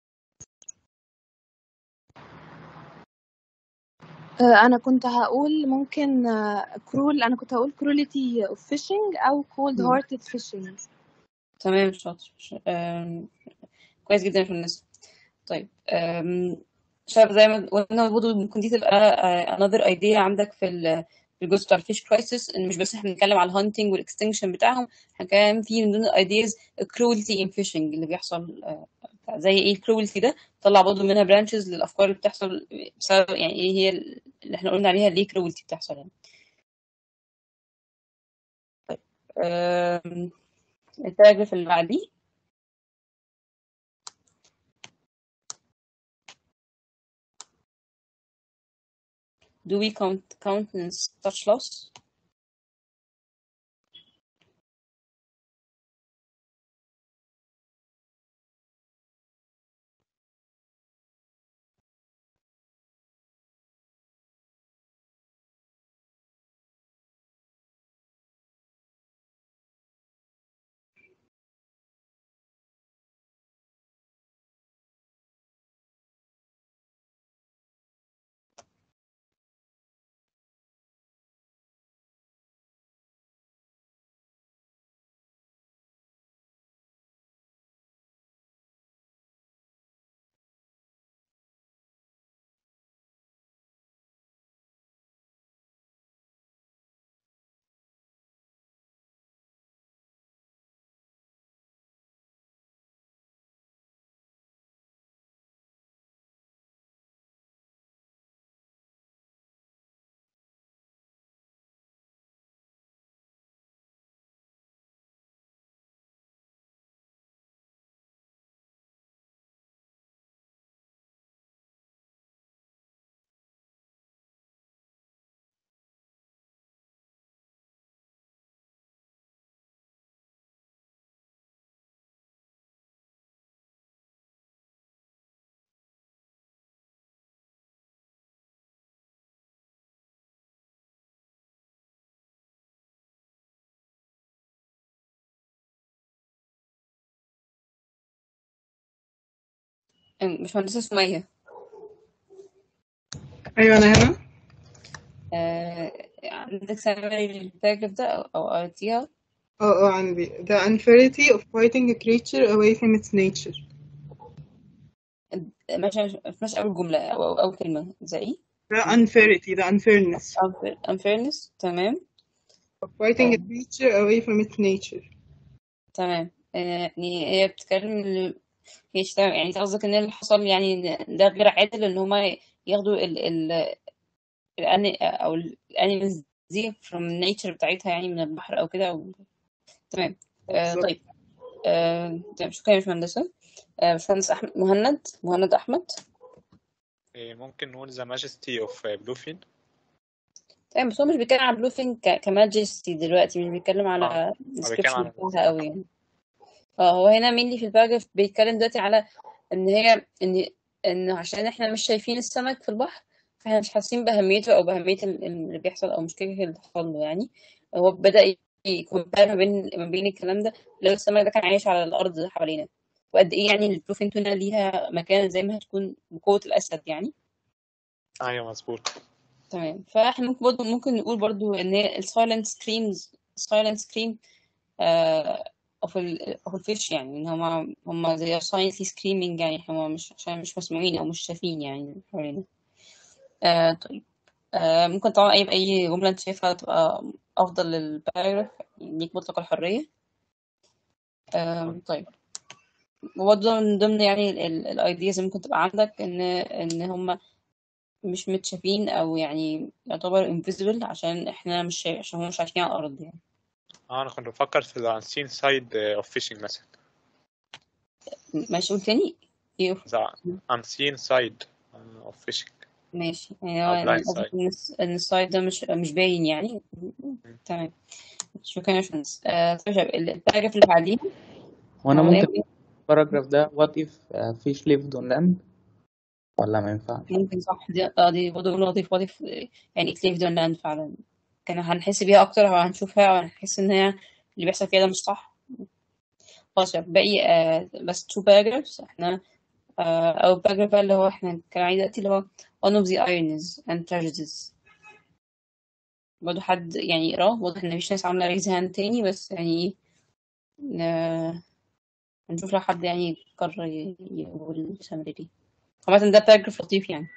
Speaker 16: آه، أنا كنت هقول ممكن كرول أنا كنت هقول cruelty of fishing أو cold
Speaker 1: مم.
Speaker 16: hearted fishing.
Speaker 1: تمام شاطر. ش- آم، كويس جدا في الناس. طيب آم، شايف زي ما قلنا برضه ممكن دي تبقى آه، another idea عندك في ال- في الجزء بتاع الفيش كرايسيس، ان مش بس احنا بنتكلم على الهانتنج والاكستنكشن بتاعهم، احنا كمان في من ضمن الايدياز الكرولتي ان فيشنج اللي بيحصل. آه، زي ايه الكرولتي ده؟ طلع برضه منها برانشز للافكار اللي بتحصل بسبب يعني ايه هي اللي احنا قلنا عليها ليه كرولتي بتحصل يعني. آم، الباراجراف اللي بعديه. Do we count countenance such loss? باشمهندسة سمية.
Speaker 5: أيوة أنا هنا.
Speaker 1: آه، عندك سامري للباراجراف ده أو أو قريتيها؟
Speaker 5: اه اه عندي. The unfairity of fighting a creature away from its nature.
Speaker 1: ماشي ماشي أول جملة أو أو أول كلمة زي إيه؟
Speaker 5: The unfairity, the unfairness
Speaker 1: Unfair- unfairness. تمام.
Speaker 5: of fighting a
Speaker 1: آه،
Speaker 5: creature away from its nature.
Speaker 1: تمام. آه، يعني هي بتتكلم ال- هي مش تمام، يعني أنت قصدك إن اللي حصل يعني إن ده غير عادل إن هما ياخدوا ال ال الأني أو الأنيمالز دي from nature بتاعتها، يعني من البحر أو كده أو... تمام. آه
Speaker 5: بالظبط.
Speaker 1: طيب. آه تمام، شكرا يا باشمهندسة. آه باشمهندس أحمد مهند مهند أحمد.
Speaker 8: إيه، ممكن نقول the majesty of bluefin.
Speaker 1: تمام، بس هو مش بيتكلم على بلوفين ك- كماجستي دلوقتي، مش بيتكلم
Speaker 8: اه
Speaker 1: على
Speaker 8: هو بيتكلم
Speaker 1: description
Speaker 8: عن
Speaker 1: بتاعها قوي يعني. اه هو هنا مين في الباراجراف بيتكلم دلوقتي على ان هي ان ان عشان احنا مش شايفين السمك في البحر، فاحنا مش حاسين باهميته او باهميه ال- اللي بيحصل او مشكله اللي بتحصل له يعني. هو بدا يكمبير ما بين ما بين الكلام ده لو السمك ده كان عايش على الارض حوالينا، وقد ايه يعني البلوفين تونه ليها مكان زي ما هتكون بقوه الاسد يعني.
Speaker 8: ايوه مظبوط.
Speaker 1: تمام، فاحنا ممكن برضه ممكن نقول برضه ان السايلنت سكريمز silent scream آه of ال of الفيش، يعني ان هما هما زي silently screaming، يعني هما مش عشان مش مسموعين او مش شايفين يعني حوالينا. آه طيب. آه ممكن طبعا اي اي جمله انت شايفها تبقى افضل للباراجراف، يعني ليك مطلق الحريه. آه طيب. وبرضه من ضمن يعني الايدياز اللي ممكن تبقى عندك ان ان هما مش متشافين او يعني يعتبر invisible عشان احنا مش شايف، عشان هم مش عايشين على الارض يعني.
Speaker 8: اه انا كنت بفكر في the unseen side of fishing مثلا.
Speaker 1: ماشي، قول تاني. ايه؟
Speaker 8: the unseen side of fishing
Speaker 1: ماشي، يعني هو
Speaker 8: أو
Speaker 1: يعني
Speaker 8: blind
Speaker 1: قصدك
Speaker 8: side.
Speaker 1: ان الس- إن السايد ده مش مش باين يعني. تمام، شكرا يا باشمهندس. آه، طيب يا شباب، الباراجراف اللي بعديه
Speaker 17: وانا
Speaker 1: هنلاقي
Speaker 17: ممكن الباراجراف ده what if uh, fish lived on land ولا ما ينفعش؟
Speaker 1: ممكن صح. دي اه دي برضه جملة لطيفة. وظيف يعني it lived on land فعلا، كان هنحس بيها أكتر أو هنشوفها أو هنحس إن هي اللي بيحصل فيها ده مش صح. خلاص يا شباب، باقي آه بس two paragraphs. احنا آه أول paragraph بقى اللي هو احنا كان عليه دلوقتي اللي هو one of the ironies and tragedies. برضه حد يعني يقراه؟ واضح إن مفيش ناس عاملة ريز هاند تاني، بس يعني آه نشوف لو حد يعني قرر ي- يقول سامري دي. عامة ده باراجراف لطيف يعني.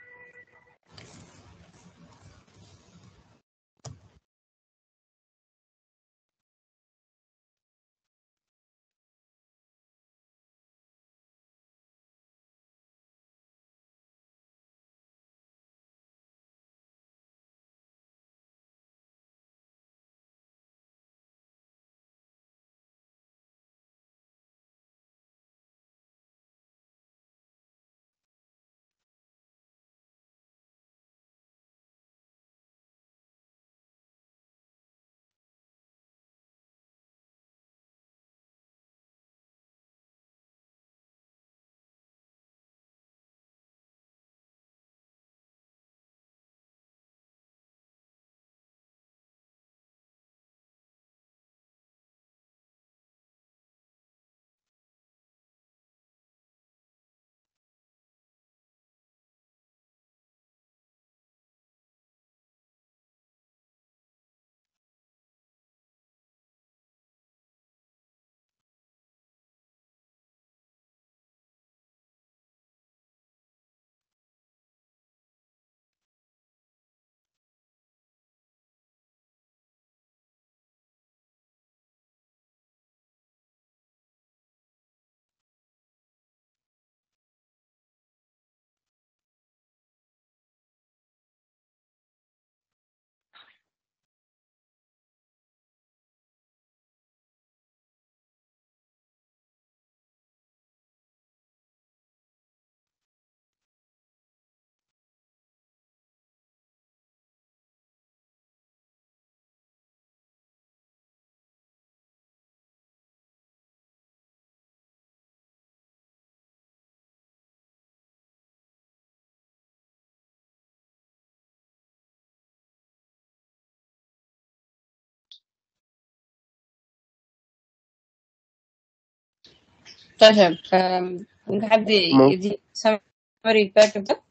Speaker 1: طيب شباب، آم، ممكن حد
Speaker 7: ممكن
Speaker 1: يدي summary باك ده؟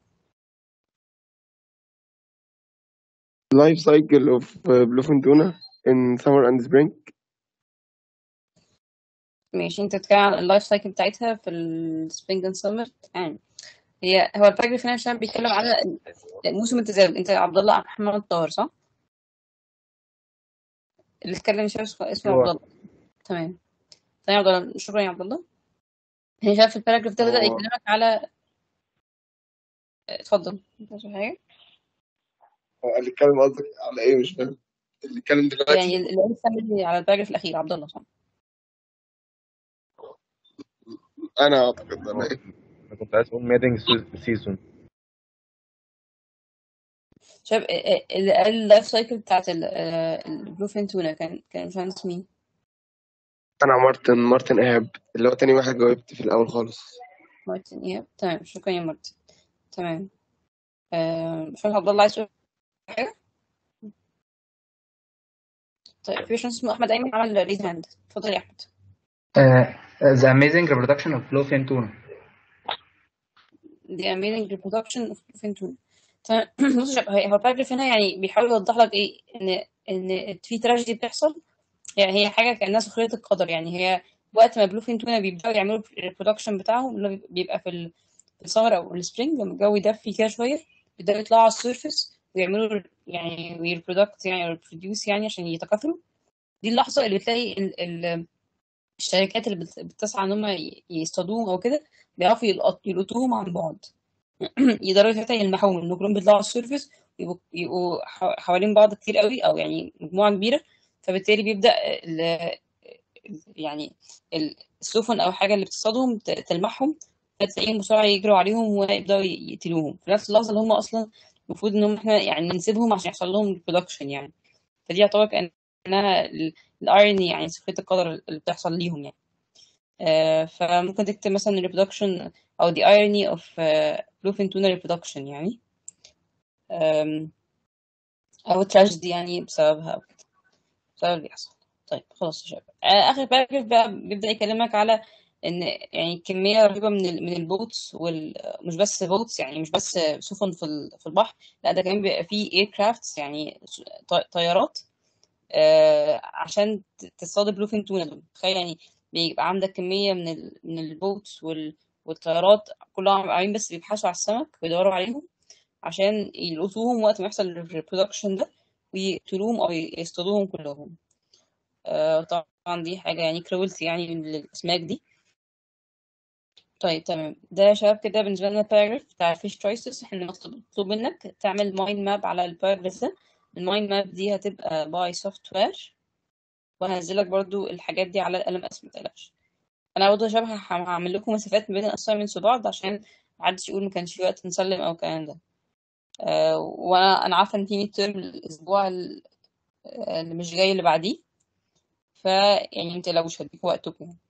Speaker 7: life cycle of uh, bluefin tuna in summer and spring.
Speaker 1: ماشي، انت بتتكلم عن اللايف سايكل بتاعتها في السبرينج اند سمر. تمام. هي هو الباراجراف هنا عشان بيتكلم على موسم التزاوج. انت عبد الله محمد طاهر صح؟ اللي اتكلم شباب اسمه اسمه عبد
Speaker 11: هو
Speaker 1: الله. تمام. تمام يا عبد الله، شكرا يا عبد الله. هي شايف في الباراجراف ده بدأ
Speaker 7: هو
Speaker 1: يكلمك على اتفضل انت عايز حاجة؟
Speaker 7: هو اللي اتكلم قصدك على ايه؟ مش فاهم. اللي اتكلم دلوقتي
Speaker 1: يعني اللي قال summary على الباراجراف الأخير عبد الله صح؟
Speaker 7: انا اعتقد انا
Speaker 11: هو
Speaker 7: ايه.
Speaker 11: انا كنت عايز اقول ميدنج سيزون.
Speaker 1: شايف اللي قال اللايف سايكل بتاعت البلوفين تونة كان كان مش مين؟
Speaker 7: انا مارتن مارتن ايهاب اللي هو تاني واحد جاوبت في الاول خالص.
Speaker 1: مارتن ايهاب. تمام، شكرا يا مارتن. تمام. آه، مش عارف عبد الله عايز تقول حاجة؟ طيب في باشمهندس اسمه أحمد أيمن عمل ريز هاند. اتفضل يا أحمد.
Speaker 17: Uh, the amazing reproduction of bluefin tuna.
Speaker 1: The amazing reproduction of bluefin tuna. تمام. بص يا شباب، هي- هو الباراجراف هنا يعني بيحاول يوضح لك ايه ان ان في تراجيدي بتحصل. يعني هي حاجه كانها سخريه القدر. يعني هي وقت ما بلوفين تونه بيبداوا يعملوا الريبرودكشن بتاعهم اللي بيبقى في ال- في السمر او السبرينج، لما الجو يدفي كده شويه بيبداوا يطلعوا على السيرفيس ويعملوا يعني ويربرودكت يعني ريبروديوس يعني عشان يتكاثروا. دي اللحظه اللي بتلاقي ال ال الشركات اللي بت- بتسعى ان هم ي- يصطادوهم او كده بيعرفوا يلقط- يلقطوهم عن بعد. يقدروا ساعتها يلمحوهم ان كلهم بيطلعوا على السيرفيس يبقوا يبقوا حو- حوالين بعض كتير قوي او يعني مجموعه كبيره. فبالتالي بيبدا ال- يعني ال- السفن او حاجه اللي بتصطادهم ت- تلمحهم، فتلاقيهم بسرعه يجروا عليهم ويبداوا ي- يقتلوهم في نفس اللحظه اللي هم اصلا المفروض ان هم احنا يعني نسيبهم عشان يحصل لهم برودكشن يعني. فدي يعتبر كانها الايرني يعني سخريه القدر اللي بتحصل ليهم يعني. آه، فممكن تكتب مثلا reproduction أو the irony of uh, bluefin tuna reproduction يعني. آم، أو tragedy يعني بسببها أو كده، بسبب اللي بيحصل. طيب خلاص يا شباب، آه، آخر باراجراف بقى بيبدأ يكلمك على إن يعني كمية رهيبة من ال من البوتس وال مش بس بوتس يعني مش بس سفن في ال- في البحر، لا ده كمان بيبقى فيه aircrafts يعني ط- طيارات آه، عشان ت- تصطاد بلوفين تونة دول. تخيل يعني بيبقى عندك كمية من ال من البوتس وال والطيارات كلهم عاملين بس بيبحثوا على السمك ويدوروا عليهم عشان يلقطوهم وقت ما يحصل الريبرودكشن ده ويقتلوهم أو يصطادوهم كلهم. آه، طبعا دي حاجة يعني كرويلتي يعني من الأسماك دي. طيب تمام، ده يا شباب كده بالنسبة لنا الباراجراف بتاع الفيش تشويسز. احنا مطلوب مطلوب منك تعمل مايند ماب على الباراجراف ده. المايند ماب دي هتبقى باي سوفت وير، وهنزلك برضو الحاجات دي على القلم اسود متقلقش. انا برضو شبه هعمل لكم مسافات ما بين الاسايمنتس وبعض عشان محدش يقول ما كانش في وقت نسلم او الكلام ده. أه وانا انا عارفه ان في ميد ترم الاسبوع ال- اللي مش جاي اللي بعديه، فيعني متقلقوش هديكوا وقتكم يعني.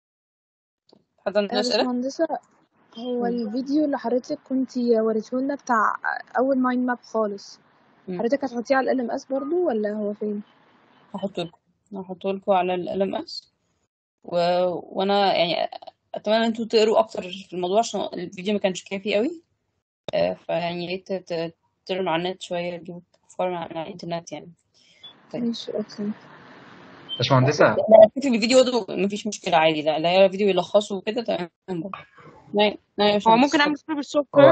Speaker 1: حد عنده
Speaker 16: آه،
Speaker 1: اسئله؟
Speaker 16: باشمهندسة، هو
Speaker 1: مم.
Speaker 16: الفيديو اللي حضرتك كنتي وريتهولنا بتاع أول مايند ماب خالص،
Speaker 1: مم.
Speaker 16: حضرتك هتحطيه على ال إل إم إس برضو ولا هو فين؟
Speaker 1: هحط لكم هحط لكم على ال ام اس و... وانا يعني اتمنى ان انتوا تقروا اكتر في الموضوع عشان الفيديو ما كانش كافي قوي. أه فيعني يا ريت ت- تقروا على النت شويه، تجيبوا افكار من على الانترنت يعني. طيب
Speaker 16: ماشي أوكي.
Speaker 17: باشمهندسة،
Speaker 1: لا في الفيديو برضه مفيش مشكلة عادي. لا لا هي فيديو يلخصه وكده تمام برضه. نعم نعم يا
Speaker 5: هو
Speaker 1: باشمهندس
Speaker 5: ممكن اعمل
Speaker 1: اتفضل.
Speaker 5: كله بالسوفت
Speaker 17: هو
Speaker 5: وير؟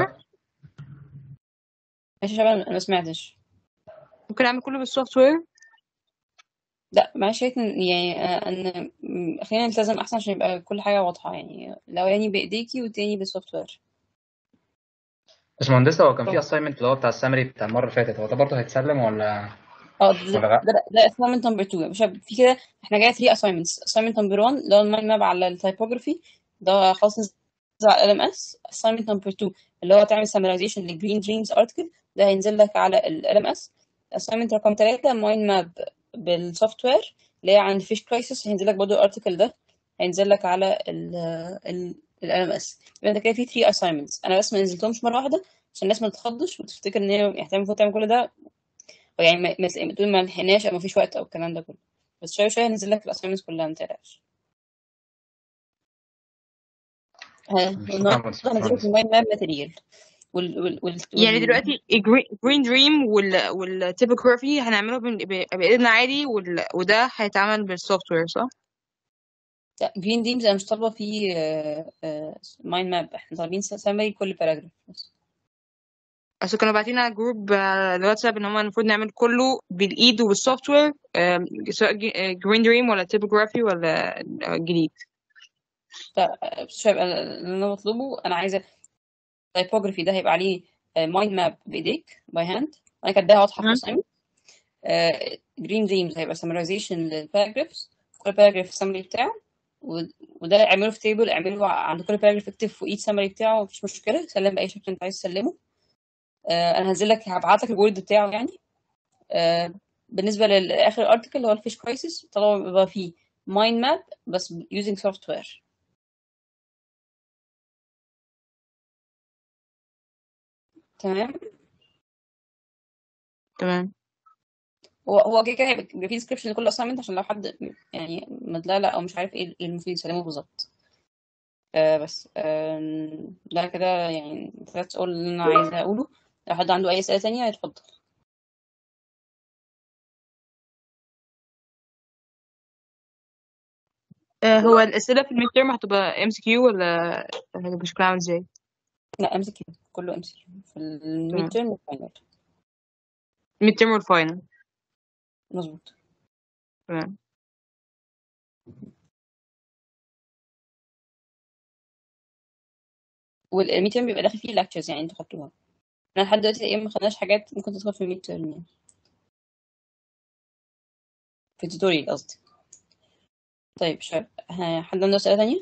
Speaker 1: ماشي يا شباب أنا ما سمعتش.
Speaker 5: ممكن اعمل كله بالسوفت وير؟
Speaker 1: لا ما شايف إن يعني آه، ان م- خلينا نلتزم احسن عشان يبقى كل حاجة واضحة. يعني الاولاني بايديكي والتاني بالسوفت وير.
Speaker 17: باشمهندسة هو كان في assignment اللي هو بتاع السمري بتاع المرة اللي فاتت، هو ده برضه هيتسلم ولا
Speaker 1: اه ده
Speaker 17: ولا لأ؟
Speaker 1: ده ده assignment number two يا باشا. في كده احنا جاي three assignments. assignment number one اللي هو المايند ماب على التايبوجرافي، ده خلاص نزل على ال ام اس. assignment number two اللي هو تعمل summarization للجرين دريمز article، ده هينزل لك على ال ام اس. assignment رقم ثلاثة مايند ماب بالسوفت وير اللي هي عن فيش كرايسيس، هينزل لك برضه الارتكل ده هينزل لك على ال ال ال ام اس. يبقى انت كده في three assignments. انا بس ما نزلتهمش مرة واحدة عشان الناس ما تتخضش وتفتكر ان هي يعني المفروض تعمل كل ده يعني ما ما تقول ما لحقناش او ما فيش وقت او الكلام ده كله. بس شويه شويه هنزل لك الاسايمنتس كلها ما تقلقش. ها
Speaker 11: مش
Speaker 1: النهارده
Speaker 11: فاهم بس
Speaker 1: هنزله في المايند ماب ماتيريال وال وال وال
Speaker 18: يعني
Speaker 1: وال
Speaker 18: دلوقتي جرين دريم وال والتيبوغرافي هنعمله بن- ب- بإيدنا عادي وال... وده هيتعمل بالسوفت وير صح؟
Speaker 1: جرين ديمز انا مش طالبه فيه مايند ماب، احنا طالبين سامري كل باراجراف بس.
Speaker 18: اصل كانوا باعتين على جروب على الواتساب ان هم المفروض نعمل كله بالايد وبالسوفت وير، آم، سواء جرين دريم ولا تيبوغرافي ولا جديد.
Speaker 1: فشباب اللي انا بطلبه، انا عايزه typography ده هيبقى عليه مايند ماب بايديك باي هاند، انا كاتباها واضحه في الاسايمنت. جرين دريمز هيبقى summarization للباراجرافز، كل باراجراف السمري بتاعه، و- وده اعمله في تيبل، اعمله عند كل باراجراف اكتب فوقيه السمري بتاعه، مفيش مشكله، سلم باي شكل انت عايز تسلمه. آه، انا هنزل لك هبعت لك الوورد بتاعه يعني. آه، بالنسبه للاخر الارتكل اللي هو الفيش كرايسيس، طالما بيبقى فيه مايند ماب بس using software. تمام
Speaker 18: تمام.
Speaker 1: هو هو كده كده هيبقى في ديسكربشن لكل اساينمنت، عشان لو حد يعني مدلع او مش عارف ايه اللي المفروض يسلمه بالظبط. آه بس آه ده كده يعني that's all اللي انا عايزه اقوله. لو حد عنده اي اسئله تانية يتفضل.
Speaker 18: آه، هو الأسئلة في الميد تيرم هتبقى ام سي كيو ولا هتبقى شكلها عامل ازاي؟
Speaker 1: لا ام سي كيو، كله ام سي كيو في الميد
Speaker 18: تمام.
Speaker 1: تيرم والفاينل.
Speaker 18: الميد تيرم والفاينل.
Speaker 1: مظبوط.
Speaker 18: تمام.
Speaker 1: والميد تيرم بيبقى داخل فيه lectures يعني انتوا خدتوها. احنا لحد دلوقتي تقريبا ما خدناش حاجات ممكن تدخل في الميد تيرم يعني، في التوتوريال قصدي. طيب شباب، ها- حد عنده اسئله تانية؟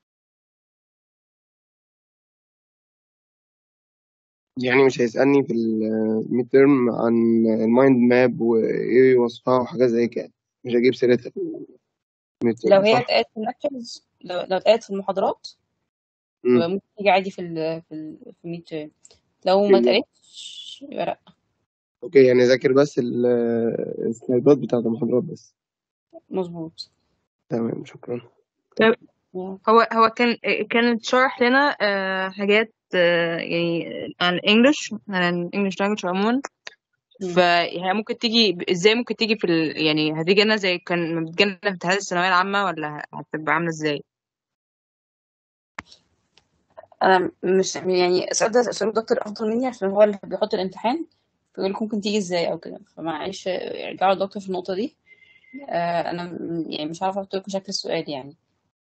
Speaker 7: يعني مش هيسألني في الميد تيرم عن المايند ماب وايه وصفها وحاجات زي كده، مش هجيب سيرتها في الميد
Speaker 1: لو
Speaker 7: تيرم
Speaker 1: هي
Speaker 7: صح؟
Speaker 1: اتقالت في الليكتشرز، لو لو اتقالت في المحاضرات يبقى
Speaker 7: مم.
Speaker 1: ممكن تيجي عادي في ال في ال في الميد تيرم. لو ما اتقالتش يبقى لا.
Speaker 7: اوكي، يعني ذاكر بس ال- السلايدات بتاعت المحاضرات بس.
Speaker 1: مظبوط.
Speaker 7: تمام، شكرا.
Speaker 18: طيب هو هو كان كان شرح لنا آه، حاجات آه، يعني عن الانجليش، عن الانجليش لانجوج عموما. فهي ممكن تيجي ب- ازاي ممكن تيجي في ال... يعني هتيجي لنا زي كان لما بتجي لنا في امتحانات الثانويه العامه ولا هتبقى عامله ازاي؟
Speaker 1: انا مش يعني السؤال ده سؤال الدكتور افضل مني، عشان هو اللي بيحط الامتحان، بيقول لكم ممكن تيجي ازاي او كده، فمعلش ارجعوا للدكتور في النقطه دي. آه انا م- يعني مش عارفه احط لكم شكل السؤال يعني.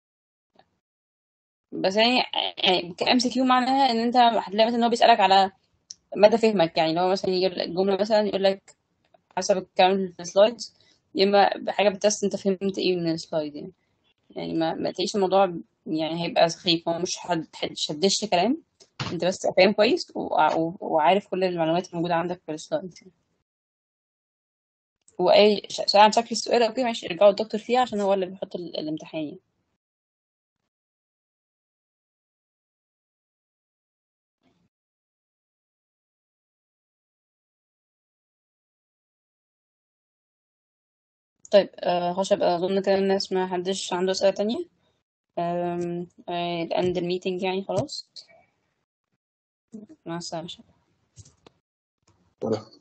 Speaker 1: بس يعني يعني كام سي كيو معناها ان انت هتلاقي مثلا ان هو بيسالك على مدى فهمك، يعني لو مثلا يجيب لك جمله مثلا يقول لك حسب الكلام اللي في السلايدز، يا اما بحاجه بتست انت فهمت ايه من السلايد يعني. يعني ما ما تعيش الموضوع يعني هيبقى سخيف، هو مش حد شدش كلام، انت بس فاهم كويس وع- و- وعارف كل المعلومات الموجوده عندك في السلايد. واي ش- سؤال عن شكل السؤال او كده ماشي ارجعوا الدكتور فيها، عشان هو اللي بيحط ال- الامتحان يعني. طيب آه خشب، اظن كده الناس ما حدش عنده اسئله تانية. آم، آه اند الميتنج يعني خلاص. مع السلامه.